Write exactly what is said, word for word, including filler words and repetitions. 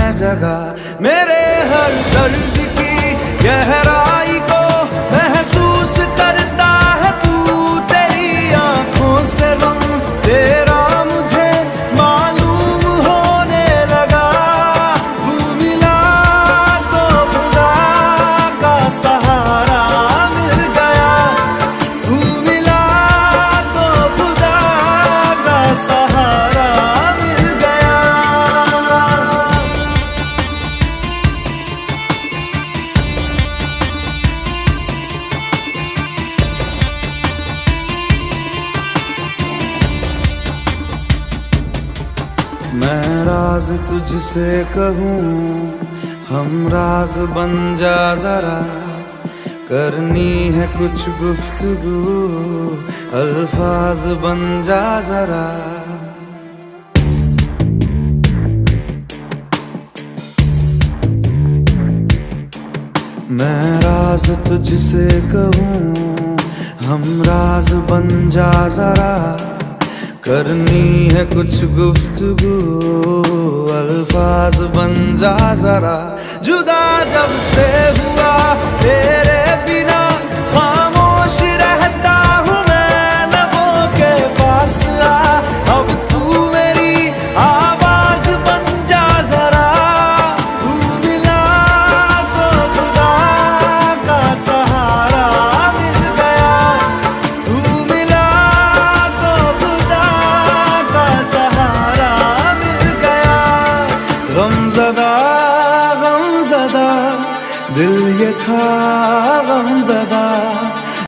मैं जगह। मेरे हर दर्द की गहराई को महसूस करता है तू, तेरी आंखों से रंग तेरा मुझे मालूम होने लगा। तू मिला तो खुदा का सहारा मिल गया, तू मिला तो खुदा का सहारा मिल गया। मैं राज तुझसे कहूँ, हम राज बन जा जरा, करनी है कुछ गुफ्तगू, अल्फाज बन जा जरा। मैं राज तुझसे कहूँ, हम राज बन जा जरा, करनी है कुछ गुफ्तगू, अल्फाज बन जा जरा। जुदा जब से हुआ तेरे बिना